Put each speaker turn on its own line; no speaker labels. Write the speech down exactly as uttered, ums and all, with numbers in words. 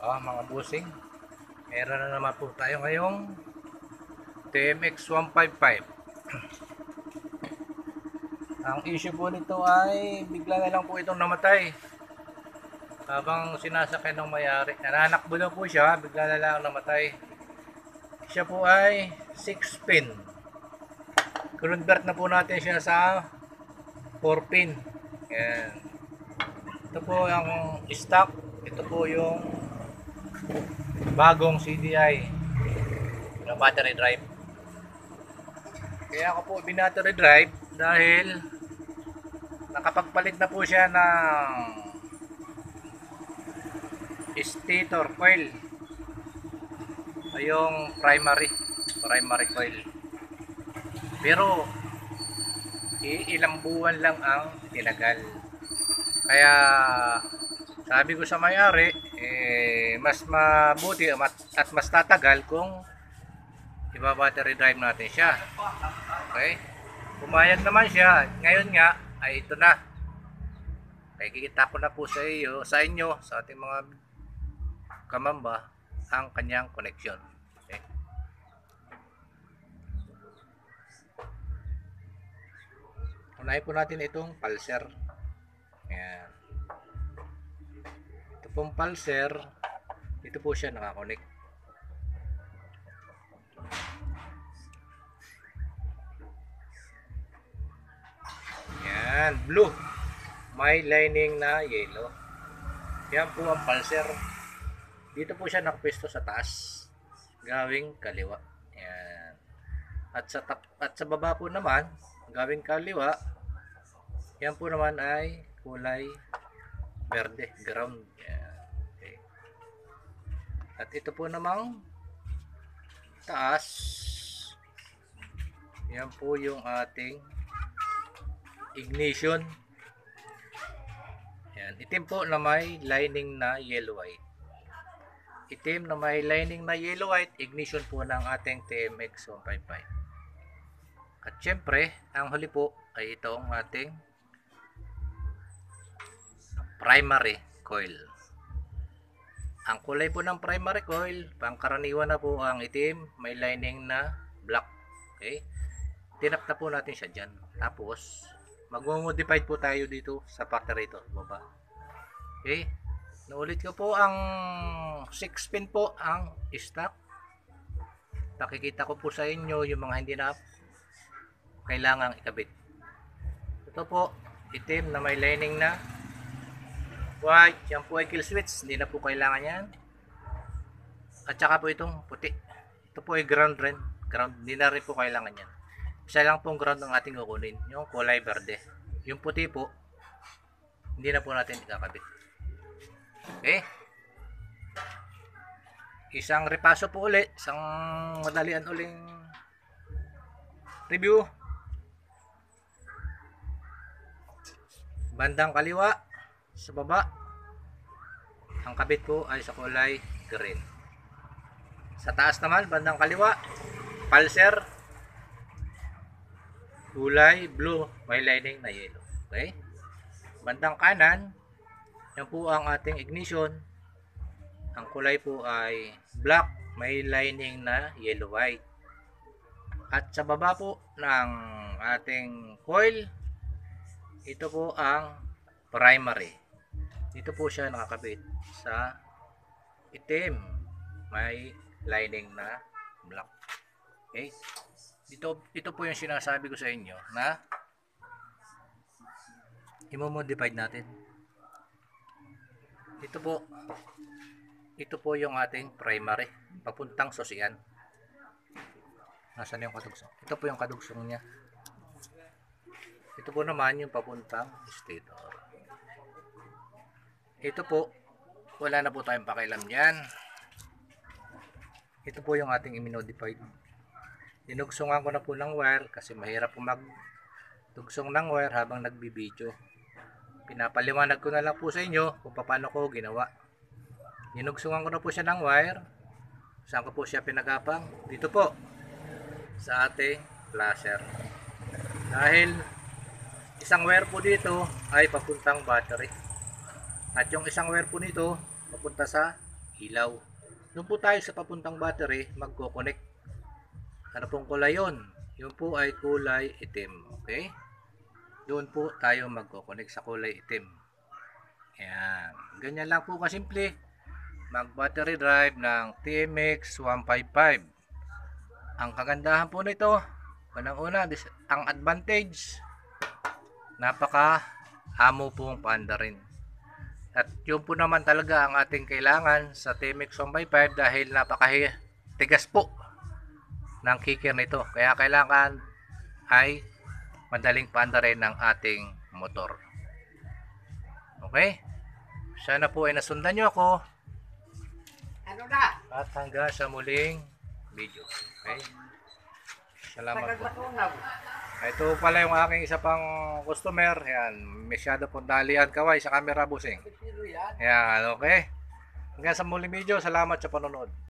Ah, mga busing, meron na naman po tayo ngayong T M X one fifty-five. Ang issue po nito ay bigla na lang po itong namatay habang sinasakyan ng may-ari. Nananakbo na po siya, bigla na lang namatay. Siya po ay six pin. Convert na po natin siya sa four pin. Yan. Ito po ang stock. Ito po yung bagong C D I na battery drive. Kaya ako po binattery drive dahil nakapagpalit na po siya ng stator coil, ay yung primary primary coil, pero ilang buwan lang ang tinagal. Kaya sabi ko sa may-ari, eh, mas mabuti at mas tatagal kung iba-battery drive natin siya. Okay? Pumayag naman siya. Ngayon nga ay ito na. Kaya kikita ko na po sa iyo, sa inyo, sa ating mga kamamba, ang kanyang connection. Okay? Unahin po natin itong pulser. Ayan. Ito pong pulser, dito po siya nakakonect. Yan, blue. May lining na yellow. Yan po ang pulser. Dito po siya nakapesto sa taas, gawing kaliwa. Yan. At sa tap, at sa baba po naman, gawing kaliwa, yan po naman ay kulay berde, ground. Yan. Okay. At ito po namang taas, yan po yung ating ignition. Yan, itim po na may lining na yellow white. Itim na may lining na yellow white, ignition po ng ating T M X one fifty-five. At syempre, ang huli po ay itong ating primary coil. Ang kulay po ng primary coil, pangkaraniwan na po ang itim, may lining na black. Okay? Tinap na po natin siya dyan. Tapos, mag-modify po tayo dito sa factory ito, baba. Okay? Naulit ko po, ang six pin po ang stock. Nakikita ko po sa inyo yung mga hindi na kailangang ikabit. Ito po, itim na may lining na white, yan po ay kill switch, hindi na po kailangan yan. At saka po itong puti, ito po ay ground rin, ground, hindi na rin po kailangan yan. Isa lang pong ground ng ating kukunin, yung kulay verde. Yung puti po, hindi na po natin ikakabit. Okay? Isang repaso po ulit, isang madalian uling review. Bandang kaliwa, sa baba, ang kabit po ay sa kulay green. Sa taas naman, bandang kaliwa, pulser, kulay blue, may lining na yellow. Okay? Bandang kanan, yan po ang ating ignition. Ang kulay po ay black, may lining na yellow white. At sa baba po ng ating coil, ito po ang primary. Dito po siya nakakabit sa itim, may lining na black. Okay? Dito, ito po yung sinasabi ko sa inyo na i-modify natin. Ito po, ito po yung ating primary, papuntang sosian. Nasaan yung kadugsong? Ito po yung kadugsong niya. Ito po naman yung papuntang stator. Ito po, wala na po tayong pakialam dyan. Ito po yung ating i-modified. Dinugsungan ko na po ng wire kasi mahirap po magdugsong ng wire habang nagbibideo. Pinapaliwanag ko na lang po sa inyo kung paano ko ginawa. Dinugsungan ko na po siya ng wire. Saan ko po siya pinagapang? Dito po, sa ating flasher. Dahil isang wire po dito ay papuntang battery. At yung isang wire po nito papunta sa ilaw. Doon po tayo sa papuntang battery, magko-connect. Ano pong kulay yun? Yun po ay kulay itim. Okay? Doon po tayo magko-connect sa kulay itim. Ayan. Ganyan lang po kasimple. Mag-battery drive ng T M X one fifty-five. Ang kagandahan po nito, unang-una, ang advantage, napaka amo pong paanda rin. At yun po naman talaga ang ating kailangan sa T M X one fifty-five dahil napakatigas po ng kicker nito. Kaya kailangan ay madaling paanda rin ng ating motor. Okay? Sana po ay nasundan nyo ako.
Ano na?
At hanggang sa muling video. Okay? Salamat po. Ito pala yung aking isa pang customer. Yan. Masyado pong dalian kaway sa camera busing. Yan. Okay? Hanggang sa muling video. Salamat sa panonood.